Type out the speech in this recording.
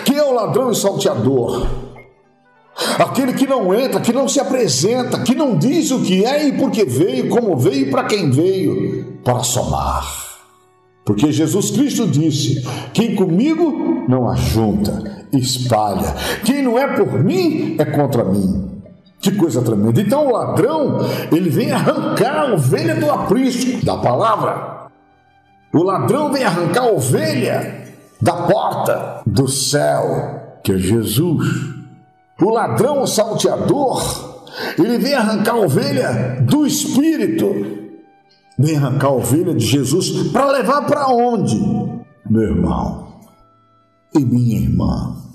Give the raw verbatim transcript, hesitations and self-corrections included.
Quem é o ladrão e salteador? Aquele que não entra, que não se apresenta, que não diz o que é e por que veio, como veio e para quem veio, para somar. Porque Jesus Cristo disse: quem comigo não ajunta, espalha. Quem não é por mim, é contra mim. Que coisa tremenda. Então o ladrão, ele vem arrancar a ovelha do aprisco da palavra. O ladrão vem arrancar a ovelha da porta do céu, que é Jesus. O ladrão, o salteador, ele vem arrancar a ovelha do Espírito. Vem arrancar a ovelha de Jesus para levar para onde? Meu irmão e minha irmã,